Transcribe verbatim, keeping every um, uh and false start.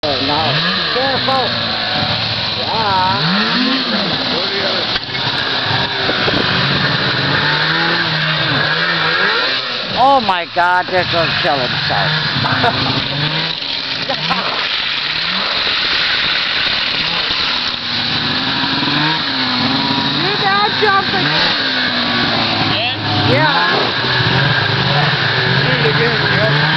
No. Careful. Yeah. Oh my God, they're going to kill himself. You're not jumping. Yeah? Yeah. Do it again, yep.